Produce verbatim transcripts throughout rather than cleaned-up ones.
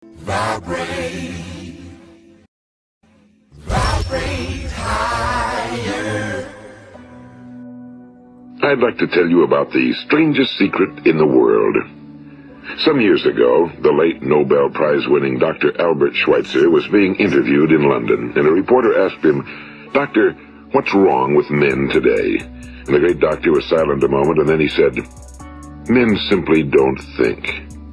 Vibrate, vibrate higher. I'd like to tell you about the strangest secret in the world. Some years ago, the late Nobel Prize-winning Doctor Albert Schweitzer was being interviewed in London, and a reporter asked him, "Doctor, what's wrong with men today?" And the great doctor was silent a moment, and then he said, "Men simply don't think."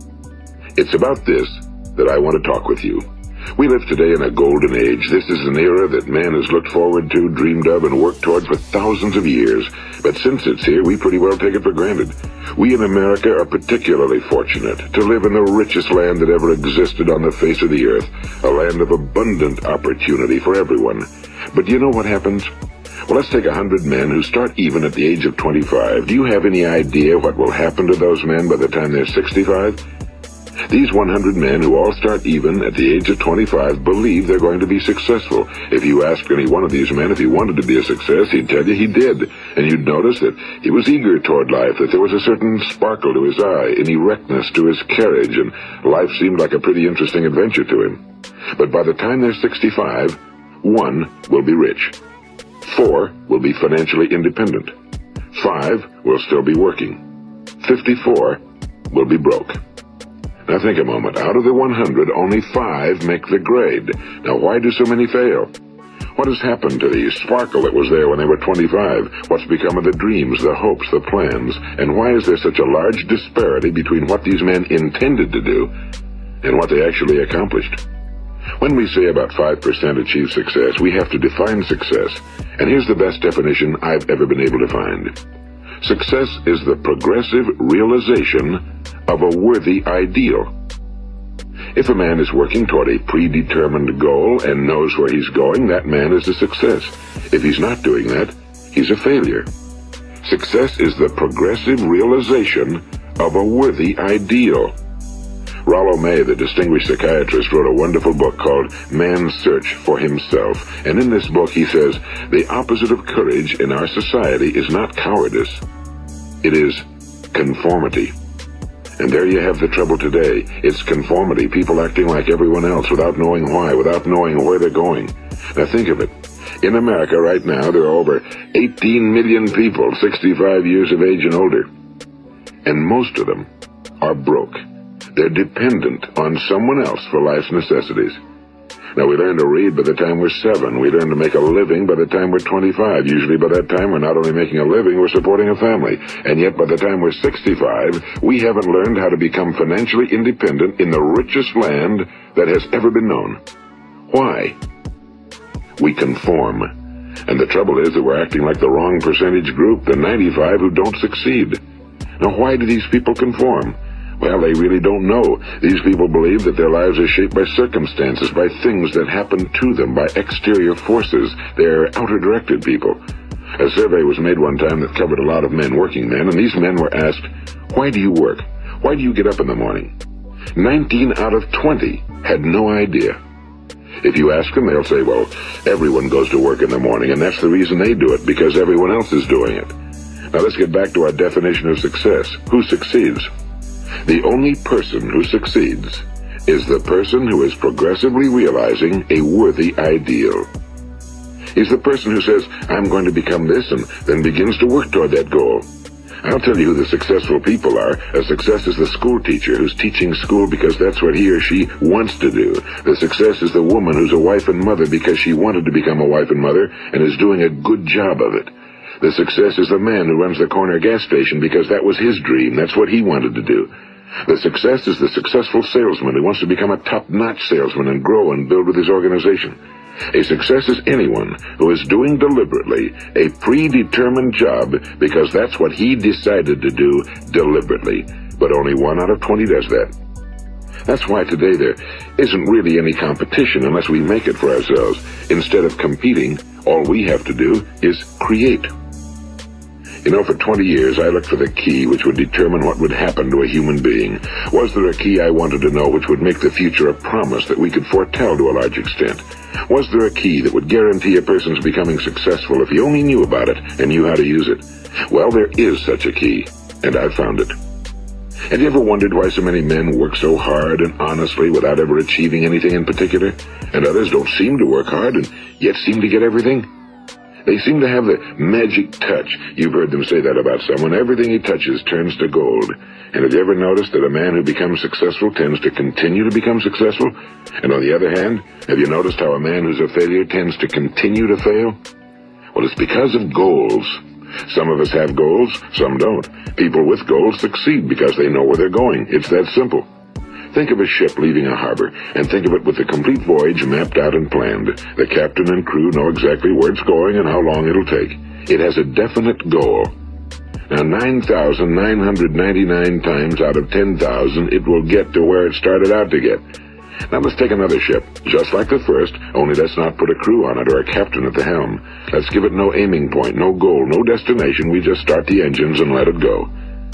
It's about this that I want to talk with you. We live today in a golden age. This is an era that man has looked forward to, dreamed of, and worked toward for thousands of years. But since it's here, we pretty well take it for granted. We in America are particularly fortunate to live in the richest land that ever existed on the face of the earth, a land of abundant opportunity for everyone. But do you know what happens? Well, let's take a hundred men who start even at the age of twenty-five. Do you have any idea what will happen to those men by the time they're sixty-five? These one hundred men who all start even at the age of twenty-five believe they're going to be successful. If you ask any one of these men if he wanted to be a success, he'd tell you he did. And you'd notice that he was eager toward life, that there was a certain sparkle to his eye, an erectness to his carriage, and life seemed like a pretty interesting adventure to him. But by the time they're sixty-five, one will be rich. Four will be financially independent. Five will still be working. Fifty-four will be broke. Now think a moment. Out of the one hundred, only five make the grade. Now why do so many fail? What has happened to the sparkle that was there when they were twenty-five? What's become of the dreams, the hopes, the plans? And why is there such a large disparity between what these men intended to do and what they actually accomplished? When we say about five percent achieve success, we have to define success. And here's the best definition I've ever been able to find. Success is the progressive realization of a worthy ideal. If a man is working toward a predetermined goal and knows where he's going, that man is a success. If he's not doing that, he's a failure. Success is the progressive realization of a worthy ideal. Rollo May, the distinguished psychiatrist, wrote a wonderful book called Man's Search for Himself. And in this book he says, the opposite of courage in our society is not cowardice. It is conformity. And there you have the trouble today. It's conformity, people acting like everyone else without knowing why, without knowing where they're going. Now think of it. In America right now, there are over eighteen million people sixty-five years of age and older. And most of them are broke. They're dependent on someone else for life's necessities. Now, we learn to read by the time we're seven. We learn to make a living by the time we're twenty-five. Usually by that time, we're not only making a living, we're supporting a family. And yet, by the time we're sixty-five, we haven't learned how to become financially independent in the richest land that has ever been known. Why? We conform. And the trouble is that we're acting like the wrong percentage group, the ninety-five who don't succeed. Now, why do these people conform? Well, they really don't know. These people believe that their lives are shaped by circumstances, by things that happen to them, by exterior forces. They're outer-directed people. A survey was made one time that covered a lot of men, working men, and these men were asked, why do you work? Why do you get up in the morning? nineteen out of twenty had no idea. If you ask them, they'll say, well, everyone goes to work in the morning, and that's the reason they do it, because everyone else is doing it. Now let's get back to our definition of success. Who succeeds? The only person who succeeds is the person who is progressively realizing a worthy ideal. He's the person who says, I'm going to become this, and then begins to work toward that goal. I'll tell you who the successful people are. A success is the school teacher who's teaching school because that's what he or she wants to do. The success is the woman who's a wife and mother because she wanted to become a wife and mother and is doing a good job of it. The success is the man who runs the corner gas station because that was his dream. That's what he wanted to do. The success is the successful salesman who wants to become a top-notch salesman and grow and build with his organization. A success is anyone who is doing deliberately a predetermined job because that's what he decided to do deliberately. But only one out of twenty does that. That's why today there isn't really any competition unless we make it for ourselves. Instead of competing, all we have to do is create. You know, for twenty years, I looked for the key which would determine what would happen to a human being. Was there a key I wanted to know which would make the future a promise that we could foretell to a large extent? Was there a key that would guarantee a person's becoming successful if he only knew about it and knew how to use it? Well, there is such a key, and I've found it. Have you ever wondered why so many men work so hard and honestly without ever achieving anything in particular, and others don't seem to work hard and yet seem to get everything? They seem to have the magic touch. You've heard them say that about someone. Everything he touches turns to gold. And have you ever noticed that a man who becomes successful tends to continue to become successful? And on the other hand, have you noticed how a man who's a failure tends to continue to fail? Well, it's because of goals. Some of us have goals, some don't. People with goals succeed because they know where they're going. It's that simple. Think of a ship leaving a harbor, and think of it with the complete voyage mapped out and planned. The captain and crew know exactly where it's going and how long it'll take. It has a definite goal. Now, nine thousand nine hundred ninety-nine times out of ten thousand, it will get to where it started out to get. Now let's take another ship, just like the first, only let's not put a crew on it or a captain at the helm. Let's give it no aiming point, no goal, no destination. We just start the engines and let it go.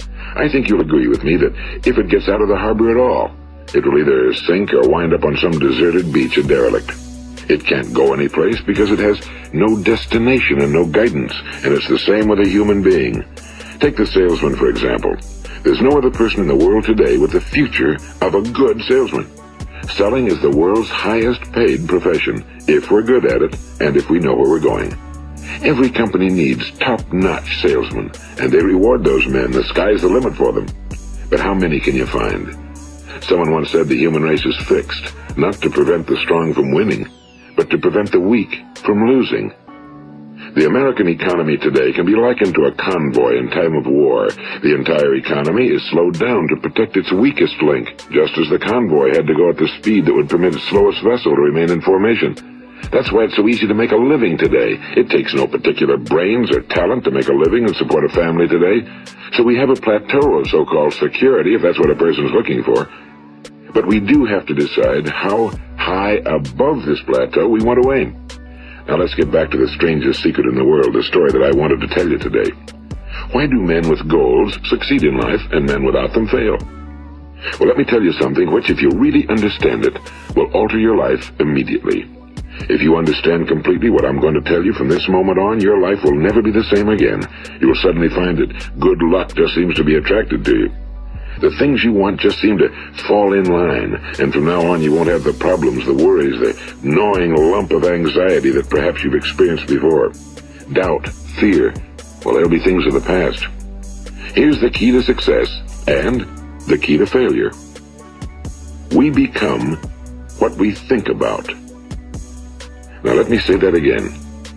I think you'll agree with me that if it gets out of the harbor at all, it will either sink or wind up on some deserted beach, a derelict. It can't go anyplace because it has no destination and no guidance, and it's the same with a human being. Take the salesman, for example. There's no other person in the world today with the future of a good salesman. Selling is the world's highest paid profession, if we're good at it, and if we know where we're going. Every company needs top-notch salesmen, and they reward those men. The sky's the limit for them. But how many can you find? Someone once said the human race is fixed, not to prevent the strong from winning, but to prevent the weak from losing. The American economy today can be likened to a convoy in time of war. The entire economy is slowed down to protect its weakest link, just as the convoy had to go at the speed that would permit its slowest vessel to remain in formation. That's why it's so easy to make a living today. It takes no particular brains or talent to make a living and support a family today. So we have a plateau of so-called security, if that's what a person's looking for. But we do have to decide how high above this plateau we want to aim. Now let's get back to the strangest secret in the world, the story that I wanted to tell you today. Why do men with goals succeed in life and men without them fail? Well, let me tell you something which, if you really understand it, will alter your life immediately. If you understand completely what I'm going to tell you from this moment on, your life will never be the same again. You will suddenly find that good luck just seems to be attracted to you. The things you want just seem to fall in line, and from now on you won't have the problems, the worries, the gnawing lump of anxiety that perhaps you've experienced before. Doubt, fear, well, they'll be things of the past. Here's the key to success and the key to failure. We become what we think about. Now let me say that again.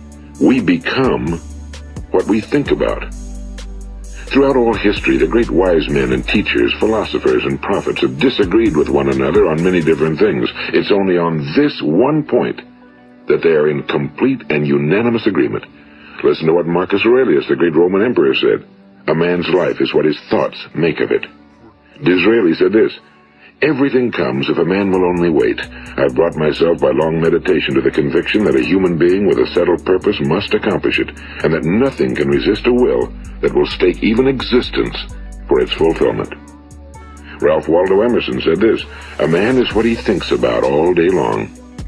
We become what we think about. Throughout all history, the great wise men and teachers, philosophers and prophets have disagreed with one another on many different things. It's only on this one point that they are in complete and unanimous agreement. Listen to what Marcus Aurelius, the great Roman emperor, said. A man's life is what his thoughts make of it. Disraeli said this. Everything comes if a man will only wait. I've brought myself by long meditation to the conviction that a human being with a settled purpose must accomplish it, and that nothing can resist a will that will stake even existence for its fulfillment. Ralph Waldo Emerson said this, a man is what he thinks about all day long.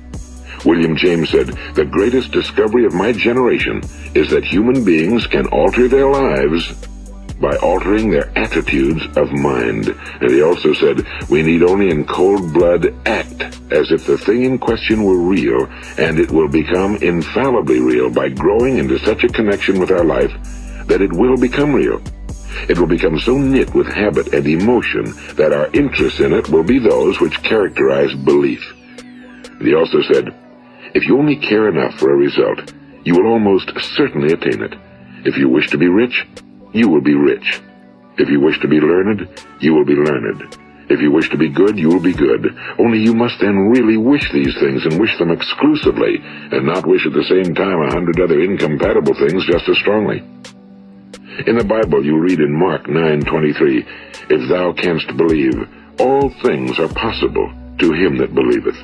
William James said, the greatest discovery of my generation is that human beings can alter their lives by altering their attitudes of mind. And he also said, we need only in cold blood act as if the thing in question were real, and it will become infallibly real by growing into such a connection with our life that it will become real. It will become so knit with habit and emotion that our interest in it will be those which characterize belief. And he also said, if you only care enough for a result, you will almost certainly attain it. If you wish to be rich, you will be rich. If you wish to be learned, you will be learned. If you wish to be good, you will be good. Only you must then really wish these things and wish them exclusively, and not wish at the same time a hundred other incompatible things just as strongly. In the Bible, you read in Mark nine twenty-three, if thou canst believe, all things are possible to him that believeth.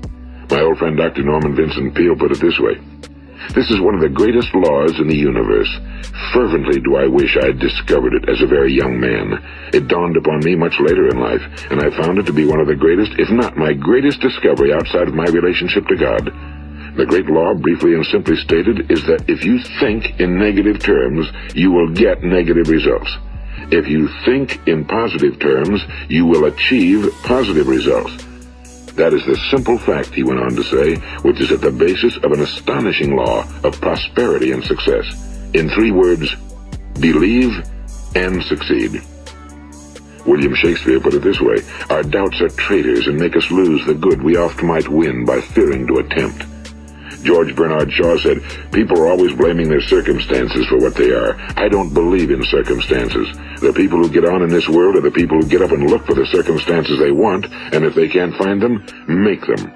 My old friend Doctor Norman Vincent Peale put it this way. This is one of the greatest laws in the universe. Fervently do I wish I had discovered it as a very young man. It dawned upon me much later in life, and I found it to be one of the greatest, if not my greatest discovery outside of my relationship to God. The great law, briefly and simply stated, is that if you think in negative terms, you will get negative results. If you think in positive terms, you will achieve positive results. That is the simple fact, he went on to say, which is at the basis of an astonishing law of prosperity and success. In three words, believe and succeed. William Shakespeare put it this way: our doubts are traitors and make us lose the good we oft might win by fearing to attempt. George Bernard Shaw said, people are always blaming their circumstances for what they are. I don't believe in circumstances. The people who get on in this world are the people who get up and look for the circumstances they want, and if they can't find them, make them.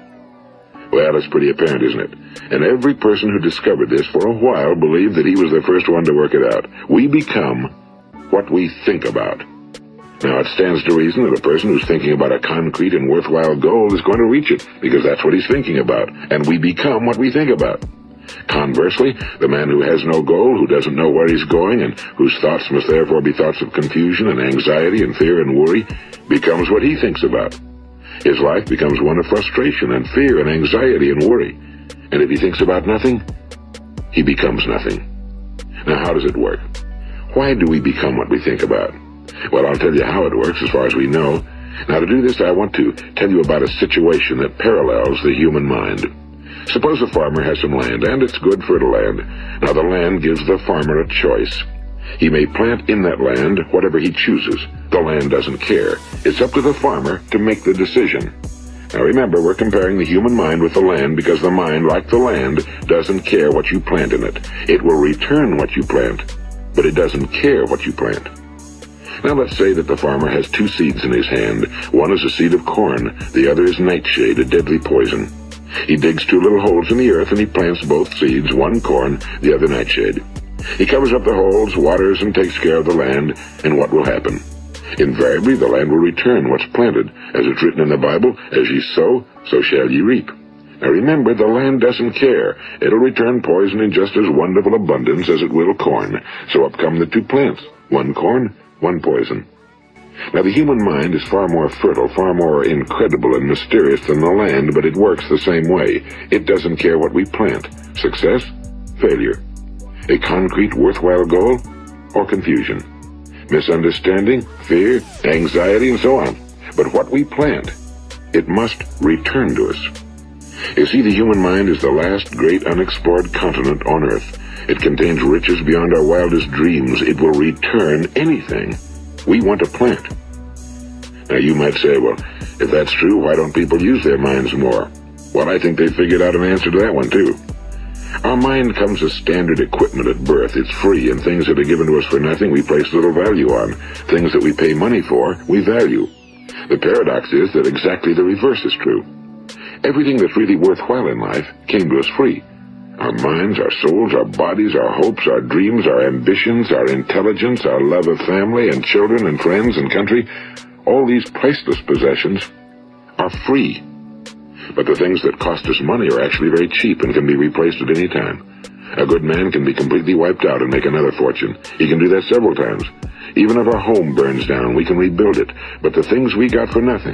Well, it's pretty apparent, isn't it? And every person who discovered this for a while believed that he was the first one to work it out. We become what we think about. Now, it stands to reason that a person who's thinking about a concrete and worthwhile goal is going to reach it, because that's what he's thinking about, and we become what we think about. Conversely, the man who has no goal, who doesn't know where he's going, and whose thoughts must therefore be thoughts of confusion and anxiety and fear and worry, becomes what he thinks about. His life becomes one of frustration and fear and anxiety and worry. And if he thinks about nothing, he becomes nothing. Now, how does it work? Why do we become what we think about? Well, I'll tell you how it works as far as we know. Now, to do this, I want to tell you about a situation that parallels the human mind. Suppose a farmer has some land, and it's good fertile land. Now, the land gives the farmer a choice. He may plant in that land whatever he chooses. The land doesn't care. It's up to the farmer to make the decision. Now, remember, we're comparing the human mind with the land because the mind, like the land, doesn't care what you plant in it. It will return what you plant, but it doesn't care what you plant. Now, let's say that the farmer has two seeds in his hand. One is a seed of corn. The other is nightshade, a deadly poison. He digs two little holes in the earth and he plants both seeds, one corn, the other nightshade. He covers up the holes, waters, and takes care of the land, and what will happen? Invariably, the land will return what's planted. As it's written in the Bible, as ye sow, so shall ye reap. Now remember, the land doesn't care. It'll return poison in just as wonderful abundance as it will corn. So up come the two plants, one corn, one poison. Now, the human mind is far more fertile, far more incredible and mysterious than the land, but it works the same way. It doesn't care what we plant. Success, failure. A concrete, worthwhile goal, or confusion. Misunderstanding, fear, anxiety, and so on. But what we plant, it must return to us. You see, the human mind is the last great unexplored continent on Earth. It contains riches beyond our wildest dreams. It will return anything we want to plant. Now, you might say, well, if that's true, why don't people use their minds more? Well, I think they figured out an answer to that one, too. Our mind comes as standard equipment at birth. It's free, and things that are given to us for nothing we place little value on. Things that we pay money for, we value. The paradox is that exactly the reverse is true. Everything that's really worthwhile in life came to us free. Our minds, our souls, our bodies, our hopes, our dreams, our ambitions, our intelligence, our love of family and children and friends and country, all these priceless possessions are free. But the things that cost us money are actually very cheap and can be replaced at any time. A good man can be completely wiped out and make another fortune. He can do that several times. Even if our home burns down, we can rebuild it. But the things we got for nothing,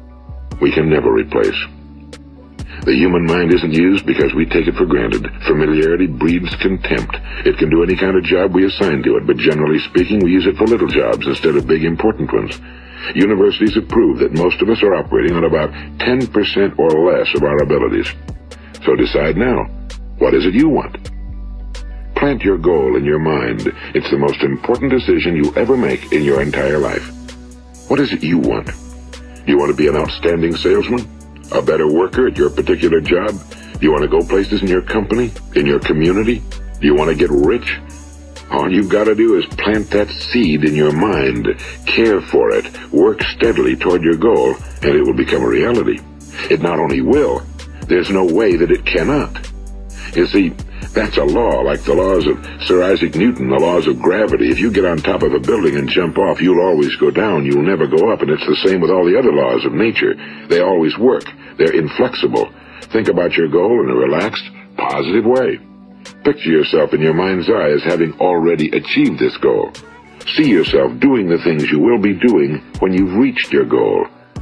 we can never replace. The human mind isn't used because we take it for granted. Familiarity breeds contempt. It can do any kind of job we assign to it, but generally speaking, we use it for little jobs instead of big, important ones. Universities have proved that most of us are operating on about ten percent or less of our abilities. So decide now, what is it you want? Plant your goal in your mind. It's the most important decision you'll ever make in your entire life. What is it you want? Do you want to be an outstanding salesman? A better worker at your particular job? Do you want to go places in your company? In your community? Do you want to get rich? All you've got to do is plant that seed in your mind, care for it, work steadily toward your goal, and it will become a reality. It not only will, there's no way that it cannot. You see, that's a law, like the laws of Sir Isaac Newton, the laws of gravity. If you get on top of a building and jump off, you'll always go down. You'll never go up, and it's the same with all the other laws of nature. They always work. They're inflexible. Think about your goal in a relaxed, positive way. Picture yourself in your mind's eye as having already achieved this goal. See yourself doing the things you will be doing when you've reached your goal.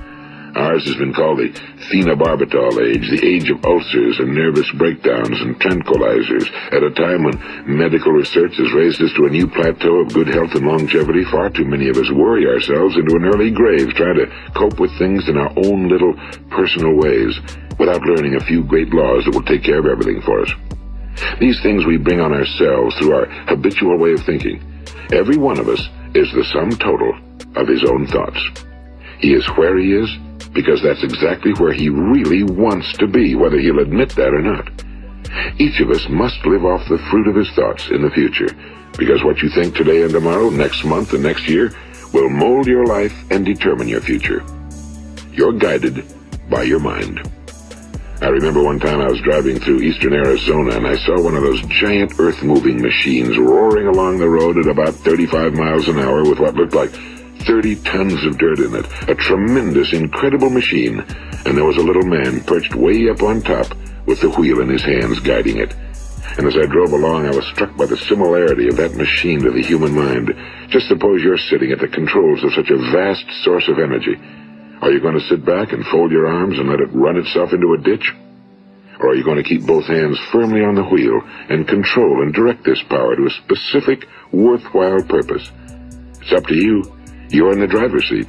Ours has been called the phenobarbital age, the age of ulcers and nervous breakdowns and tranquilizers, at a time when medical research has raised us to a new plateau of good health and longevity. Far too many of us worry ourselves into an early grave trying to cope with things in our own little personal ways, without learning a few great laws that will take care of everything for us. These things we bring on ourselves through our habitual way of thinking. Every one of us is the sum total of his own thoughts. He is where he is because that's exactly where he really wants to be, whether he'll admit that or not. Each of us must live off the fruit of his thoughts in the future, because what you think today and tomorrow, next month and next year, will mold your life and determine your future. You're guided by your mind. I remember one time I was driving through eastern Arizona, and I saw one of those giant earth-moving machines roaring along the road at about thirty-five miles an hour with what looked like thirty tons of dirt in it. A tremendous, incredible machine, and there was a little man perched way up on top with the wheel in his hands guiding it. And as I drove along, I was struck by the similarity of that machine to the human mind. Just suppose you're sitting at the controls of such a vast source of energy. Are you going to sit back and fold your arms and let it run itself into a ditch? Or are you going to keep both hands firmly on the wheel and control and direct this power to a specific, worthwhile purpose? It's up to you. You're in the driver's seat.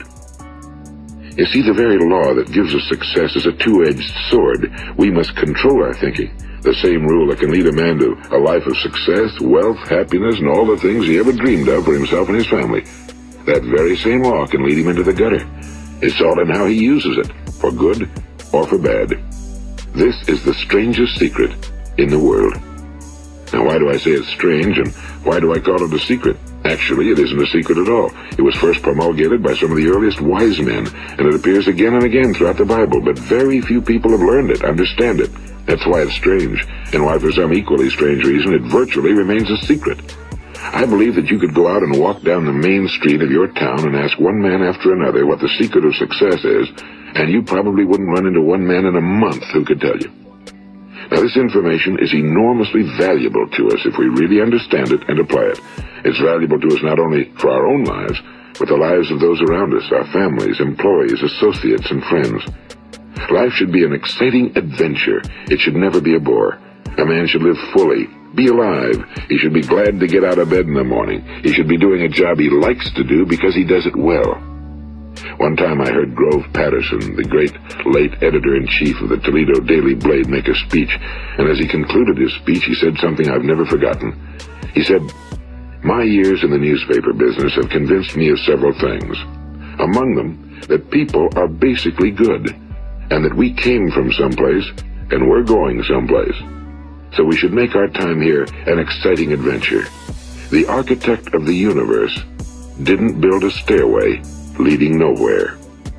You see, the very law that gives us success is a two-edged sword. We must control our thinking. The same rule that can lead a man to a life of success, wealth, happiness, and all the things he ever dreamed of for himself and his family. That very same law can lead him into the gutter. It's all in how he uses it, for good or for bad. This is the strangest secret in the world. Now, why do I say it's strange, and why do I call it a secret? Actually, it isn't a secret at all. It was first promulgated by some of the earliest wise men, and it appears again and again throughout the Bible, but very few people have learned it, understand it. That's why it's strange, and why for some equally strange reason it virtually remains a secret. I believe that you could go out and walk down the main street of your town and ask one man after another what the secret of success is, and you probably wouldn't run into one man in a month who could tell you. Now, this information is enormously valuable to us if we really understand it and apply it. It's valuable to us not only for our own lives, but the lives of those around us, our families, employees, associates, and friends. Life should be an exciting adventure. It should never be a bore. A man should live fully, be alive. He should be glad to get out of bed in the morning. He should be doing a job he likes to do because he does it well. One time I heard Grove Patterson, the great late editor-in-chief of the Toledo Daily Blade, make a speech, and as he concluded his speech, he said something I've never forgotten. He said, "My years in the newspaper business have convinced me of several things. Among them, that people are basically good, and that we came from someplace, and we're going someplace. So we should make our time here an exciting adventure. The architect of the universe didn't build a stairway leading nowhere."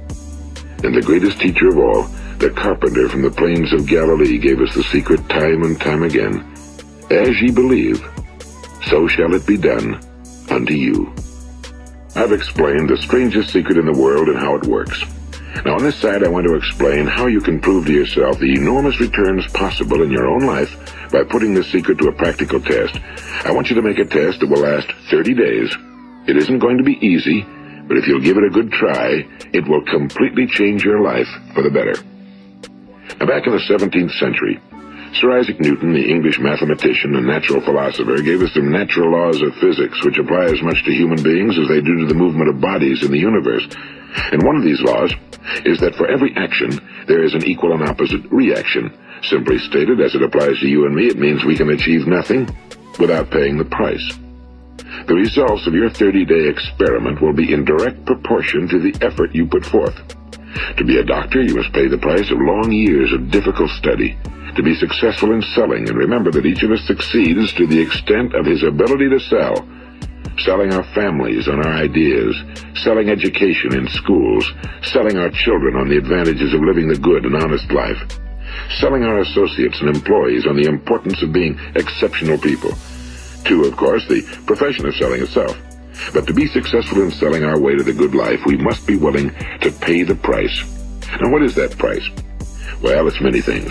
And the greatest teacher of all, the carpenter from the plains of Galilee, gave us the secret time and time again. As ye believe, so shall it be done unto you. I've explained the strangest secret in the world and how it works. Now, on this side, I want to explain how you can prove to yourself the enormous returns possible in your own life by putting this secret to a practical test. I want you to make a test that will last thirty days. It isn't going to be easy, but if you'll give it a good try, it will completely change your life for the better. Now, back in the seventeenth century, Sir Isaac Newton, the English mathematician and natural philosopher, gave us some natural laws of physics which apply as much to human beings as they do to the movement of bodies in the universe. And one of these laws is that for every action, there is an equal and opposite reaction. Simply stated, as it applies to you and me, it means we can achieve nothing without paying the price. The results of your thirty-day experiment will be in direct proportion to the effort you put forth. To be a doctor, you must pay the price of long years of difficult study. To be successful in selling, and remember that each of us succeeds to the extent of his ability to sell. Selling our families on our ideas, selling education in schools, selling our children on the advantages of living the good and honest life, selling our associates and employees on the importance of being exceptional people. To, of course, the profession of selling itself. But to be successful in selling our way to the good life, we must be willing to pay the price. Now, what is that price? Well, it's many things.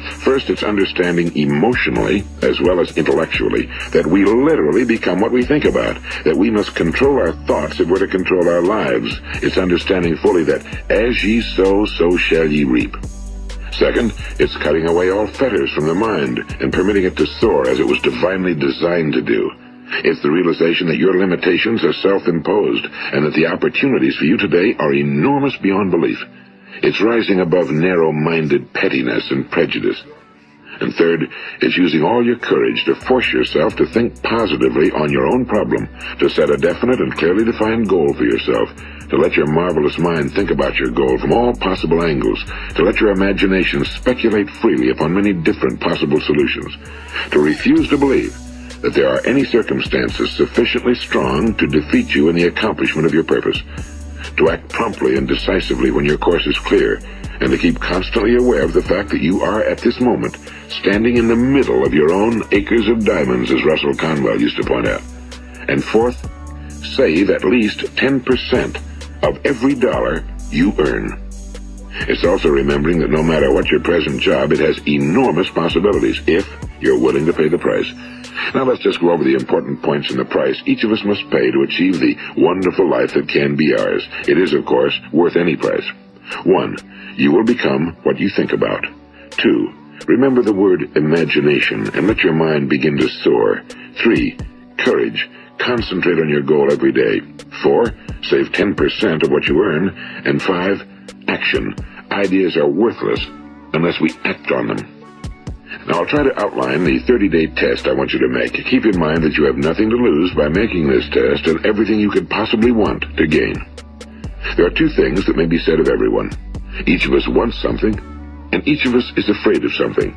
First, it's understanding emotionally, as well as intellectually, that we literally become what we think about, that we must control our thoughts if we're to control our lives. It's understanding fully that as ye sow, so shall ye reap. Second, it's cutting away all fetters from the mind and permitting it to soar as it was divinely designed to do. It's the realization that your limitations are self-imposed and that the opportunities for you today are enormous beyond belief. It's rising above narrow-minded pettiness and prejudice. And third, it's using all your courage to force yourself to think positively on your own problem, to set a definite and clearly defined goal for yourself, to let your marvelous mind think about your goal from all possible angles, to let your imagination speculate freely upon many different possible solutions, to refuse to believe that there are any circumstances sufficiently strong to defeat you in the accomplishment of your purpose, to act promptly and decisively when your course is clear, and to keep constantly aware of the fact that you are at this moment standing in the middle of your own acres of diamonds, as Russell Conwell used to point out. And fourth, save at least ten percent of every dollar you earn. It's also remembering that no matter what your present job, it has enormous possibilities if you're willing to pay the price. Now let's just go over the important points in the price each of us must pay to achieve the wonderful life that can be ours. It is, of course, worth any price. One, you will become what you think about. Two, remember the word imagination and let your mind begin to soar. Three, courage. Concentrate on your goal every day. Four, save ten percent of what you earn. And five, action. Ideas are worthless unless we act on them. Now I'll try to outline the thirty-day test I want you to make. Keep in mind that you have nothing to lose by making this test and everything you could possibly want to gain. There are two things that may be said of everyone. Each of us wants something, and each of us is afraid of something.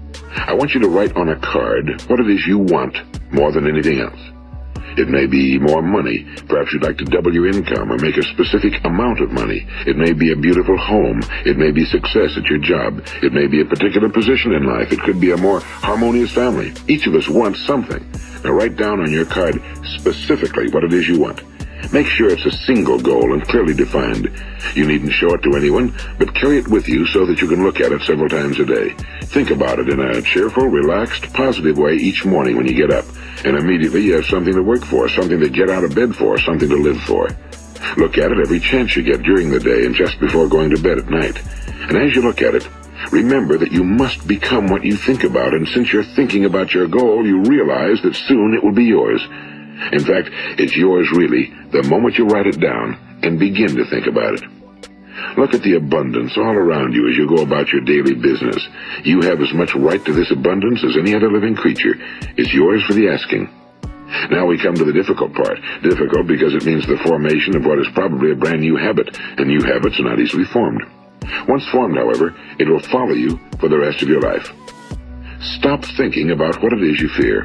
I want you to write on a card what it is you want more than anything else. It may be more money. Perhaps you'd like to double your income or make a specific amount of money. It may be a beautiful home. It may be success at your job. It may be a particular position in life. It could be a more harmonious family. Each of us wants something. Now write down on your card specifically what it is you want. Make sure it's a single goal and clearly defined. You needn't show it to anyone, but carry it with you so that you can look at it several times a day. Think about it in a cheerful, relaxed, positive way each morning when you get up. And immediately you have something to work for, something to get out of bed for, something to live for. Look at it every chance you get during the day and just before going to bed at night. And as you look at it, remember that you must become what you think about, and since you're thinking about your goal, you realize that soon it will be yours. In fact, it's yours really the moment you write it down and begin to think about it. Look at the abundance all around you as you go about your daily business. You have as much right to this abundance as any other living creature. It's yours for the asking. Now we come to the difficult part. Difficult because it means the formation of what is probably a brand new habit, and new habits are not easily formed. Once formed, however, it will follow you for the rest of your life. Stop thinking about what it is you fear.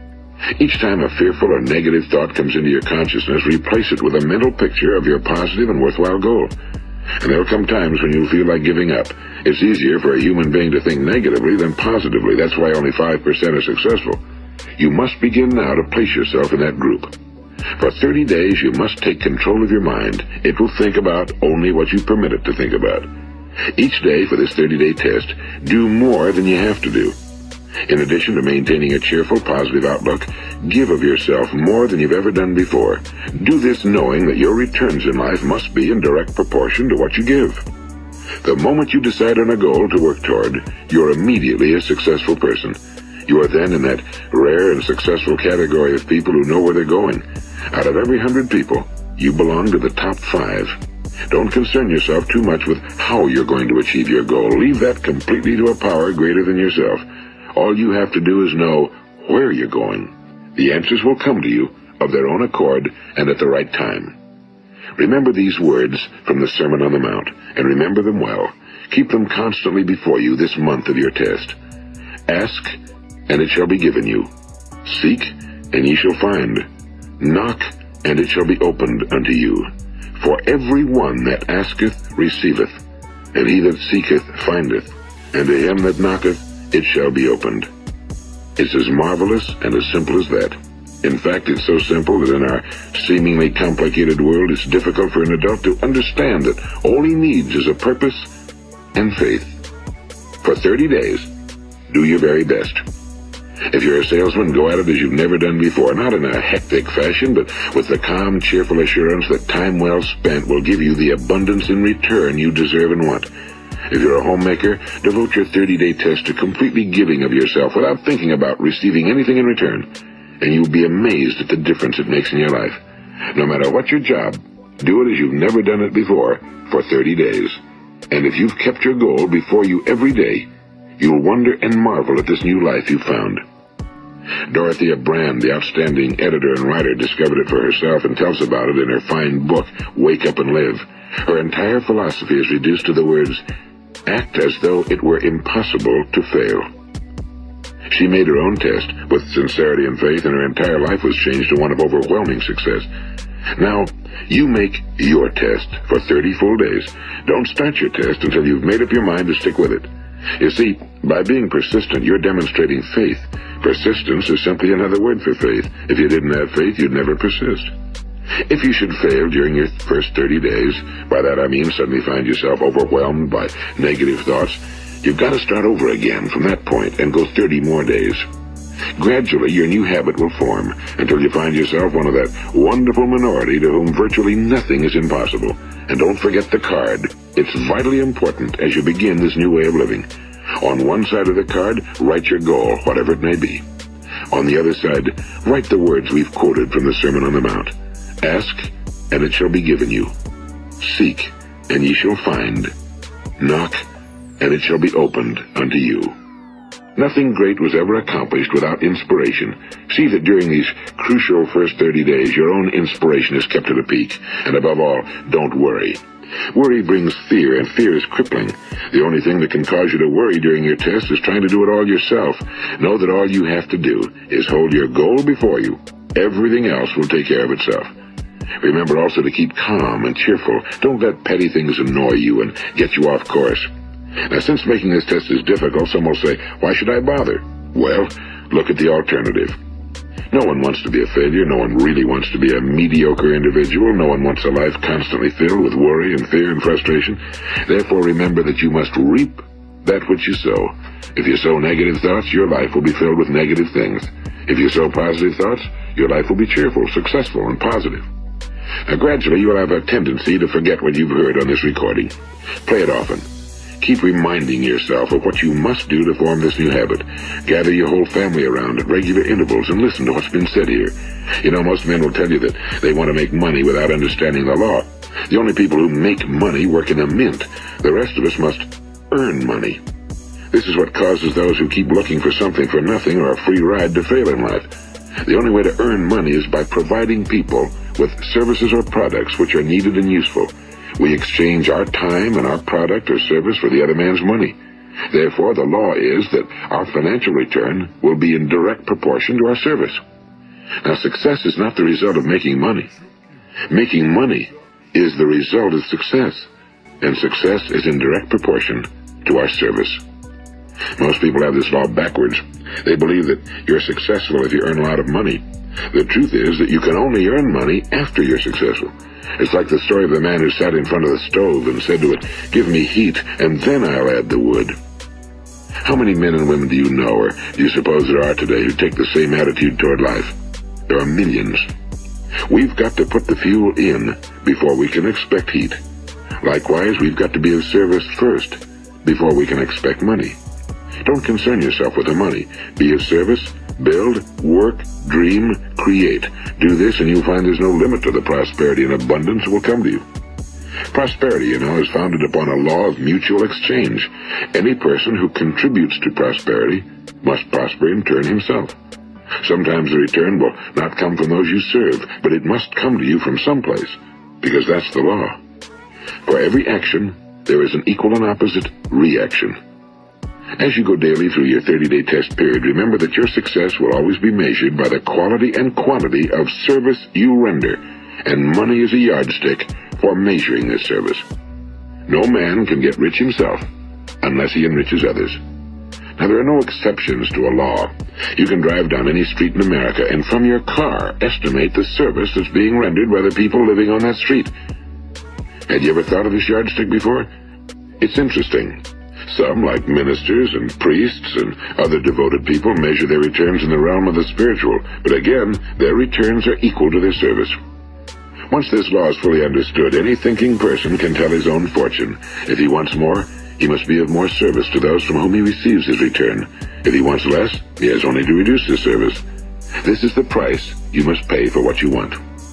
Each time a fearful or negative thought comes into your consciousness, replace it with a mental picture of your positive and worthwhile goal. And there'll come times when you'll feel like giving up. It's easier for a human being to think negatively than positively. That's why only five percent are successful. You must begin now to place yourself in that group. For thirty days, you must take control of your mind. It will think about only what you permit it to think about. Each day for this thirty-day test, do more than you have to do. In addition to maintaining a cheerful, positive outlook, give of yourself more than you've ever done before. Do this knowing that your returns in life must be in direct proportion to what you give. The moment you decide on a goal to work toward, you're immediately a successful person. You are then in that rare and successful category of people who know where they're going. Out of every hundred people, you belong to the top five. Don't concern yourself too much with how you're going to achieve your goal. Leave that completely to a power greater than yourself. All you have to do is know where you're going. The answers will come to you of their own accord and at the right time. Remember these words from the Sermon on the Mount, and remember them well. Keep them constantly before you this month of your test. Ask, and it shall be given you. Seek, and ye shall find. Knock, and it shall be opened unto you. For every one that asketh receiveth, and he that seeketh findeth, and to him that knocketh it shall be opened. It's as marvelous and as simple as that. In fact, it's so simple that in our seemingly complicated world, it's difficult for an adult to understand that all he needs is a purpose and faith. For thirty days, do your very best. If you're a salesman, go at it as you've never done before, not in a hectic fashion, but with the calm, cheerful assurance that time well spent will give you the abundance in return you deserve and want. If you're a homemaker, devote your thirty-day test to completely giving of yourself without thinking about receiving anything in return, and you'll be amazed at the difference it makes in your life. No matter what your job, do it as you've never done it before for thirty days. And if you've kept your goal before you every day, you'll wonder and marvel at this new life you've found. Dorothea Brand, the outstanding editor and writer, discovered it for herself and tells about it in her fine book, Wake Up and Live. Her entire philosophy is reduced to the words, act as though it were impossible to fail. She made her own test with sincerity and faith, and her entire life was changed to one of overwhelming success. Now, you make your test for thirty full days. Don't start your test until you've made up your mind to stick with it. You see, by being persistent, you're demonstrating faith. Persistence is simply another word for faith. If you didn't have faith, you'd never persist. If you should fail during your first thirty days, by that I mean suddenly find yourself overwhelmed by negative thoughts, you've got to start over again from that point and go thirty more days. Gradually, your new habit will form until you find yourself one of that wonderful minority to whom virtually nothing is impossible. And don't forget the card. It's vitally important as you begin this new way of living. On one side of the card, write your goal, whatever it may be. On the other side, write the words we've quoted from the Sermon on the Mount. Ask, and it shall be given you. Seek, and ye shall find. Knock, and it shall be opened unto you. Nothing great was ever accomplished without inspiration. See that during these crucial first thirty days, your own inspiration is kept at a peak. And above all, don't worry. Worry brings fear, and fear is crippling. The only thing that can cause you to worry during your test is trying to do it all yourself. Know that all you have to do is hold your goal before you. Everything else will take care of itself. Remember also to keep calm and cheerful. Don't let petty things annoy you and get you off course. Now, since making this test is difficult, some will say, why should I bother? Well, look at the alternative. No one wants to be a failure. No one really wants to be a mediocre individual. No one wants a life constantly filled with worry and fear and frustration. Therefore, remember that you must reap that which you sow. If you sow negative thoughts, your life will be filled with negative things. If you sow positive thoughts, your life will be cheerful, successful, and positive. Now, gradually, you will have a tendency to forget what you've heard on this recording. Play it often. Keep reminding yourself of what you must do to form this new habit. Gather your whole family around at regular intervals and listen to what's been said here. You know, most men will tell you that they want to make money without understanding the law. The only people who make money work in a mint. The rest of us must earn money. This is what causes those who keep looking for something for nothing or a free ride to fail in life. The only way to earn money is by providing people with services or products which are needed and useful. We exchange our time and our product or service for the other man's money. Therefore, the law is that our financial return will be in direct proportion to our service. Now, success is not the result of making money. Making money is the result of success, and success is in direct proportion to our service. Most people have this law backwards. They believe that you're successful if you earn a lot of money. The truth is that you can only earn money after you're successful. It's like the story of the man who sat in front of the stove and said to it, give me heat, and then I'll add the wood. How many men and women do you know, or do you suppose there are today, who take the same attitude toward life? There are millions. We've got to put the fuel in before we can expect heat. Likewise, we've got to be of service first before we can expect money. Don't concern yourself with the money. Be of service, build, work, dream, create. Do this and you'll find there's no limit to the prosperity and abundance that will come to you. Prosperity, you know, is founded upon a law of mutual exchange. Any person who contributes to prosperity must prosper in turn himself. Sometimes the return will not come from those you serve, but it must come to you from someplace, because that's the law. For every action, there is an equal and opposite reaction. As you go daily through your thirty-day test period, remember that your success will always be measured by the quality and quantity of service you render, and money is a yardstick for measuring this service. No man can get rich himself unless he enriches others. Now, there are no exceptions to a law. You can drive down any street in America and from your car estimate the service that's being rendered by the people living on that street. Had you ever thought of this yardstick before? It's interesting. Some, like ministers and priests and other devoted people, measure their returns in the realm of the spiritual, but again, their returns are equal to their service. Once this law is fully understood, any thinking person can tell his own fortune. If he wants more, he must be of more service to those from whom he receives his return. If he wants less, he has only to reduce his service. This is the price you must pay for what you want.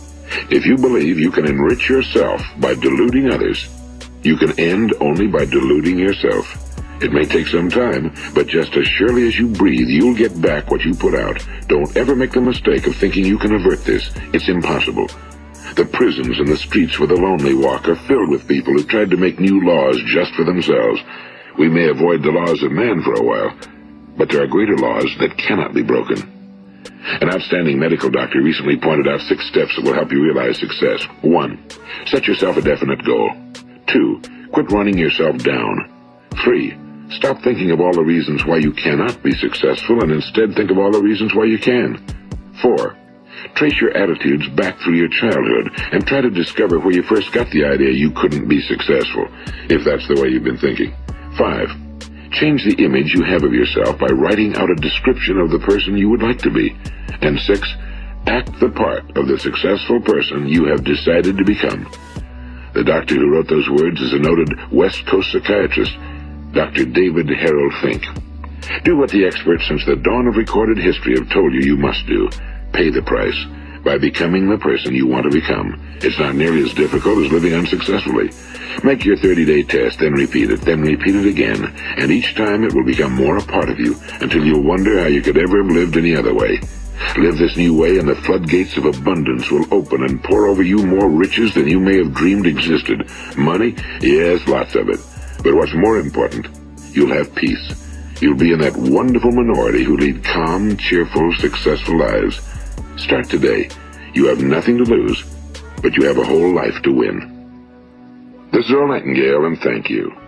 If you believe you can enrich yourself by deluding others, you can end only by deluding yourself. It may take some time, but just as surely as you breathe, you'll get back what you put out. Don't ever make the mistake of thinking you can avert this. It's impossible. The prisons and the streets where the lonely walk are filled with people who tried to make new laws just for themselves. We may avoid the laws of man for a while, but there are greater laws that cannot be broken. An outstanding medical doctor recently pointed out six steps that will help you realize success. One, set yourself a definite goal. Two, quit running yourself down. Three, stop thinking of all the reasons why you cannot be successful and instead think of all the reasons why you can. Four, trace your attitudes back through your childhood and try to discover where you first got the idea you couldn't be successful, if that's the way you've been thinking. Five, change the image you have of yourself by writing out a description of the person you would like to be. And six, act the part of the successful person you have decided to become. The doctor who wrote those words is a noted West Coast psychiatrist, Doctor David Harold Fink. Do what the experts since the dawn of recorded history have told you you must do. Pay the price by becoming the person you want to become. It's not nearly as difficult as living unsuccessfully. Make your thirty-day test, then repeat it, then repeat it again, and each time it will become more a part of you until you'll wonder how you could ever have lived any other way. Live this new way and the floodgates of abundance will open and pour over you more riches than you may have dreamed existed. Money? Yes, lots of it. But what's more important, you'll have peace. You'll be in that wonderful minority who lead calm, cheerful, successful lives. Start today. You have nothing to lose, but you have a whole life to win. This is Earl Nightingale, and thank you.